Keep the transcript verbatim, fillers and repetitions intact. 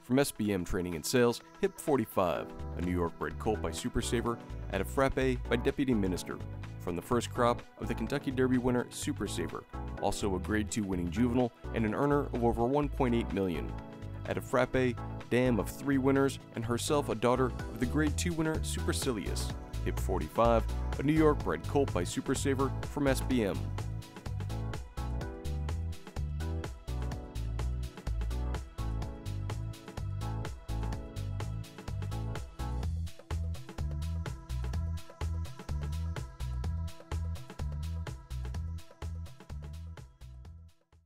From S B M Training and Sales, Hip forty-five, a New York-bred colt by Super Saver, out of Frappay by Deputy Minister. From the first crop of the Kentucky Derby winner Super Saver, also a Grade two winning juvenile and an earner of over one point eight million dollars. Out of Frappay, dam of three winners and herself a daughter of the Grade two winner Supercilious. Hip forty-five, a New York-bred colt by Super Saver from S B M.